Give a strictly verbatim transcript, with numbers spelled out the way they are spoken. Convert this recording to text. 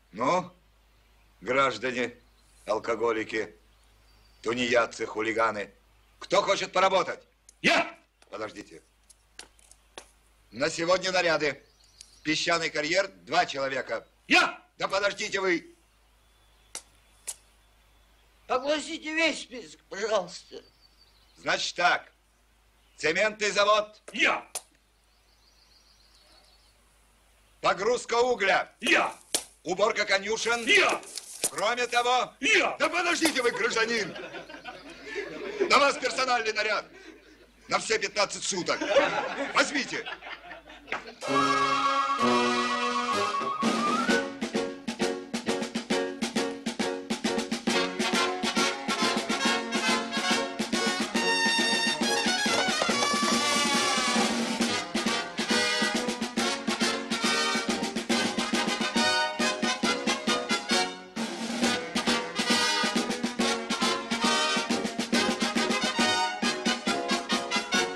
Ну, граждане, алкоголики, тунеядцы, хулиганы, кто хочет поработать? Я! Подождите. На сегодня наряды. Песчаный карьер, два человека. Я! Да подождите вы. Огласите весь список, пожалуйста. Значит так. Цементный завод. Я! Погрузка угля. Я! Уборка конюшен. Я! Кроме того... Я! Да подождите вы, гражданин. На вас персональный наряд. На все пятнадцать суток. Возьмите.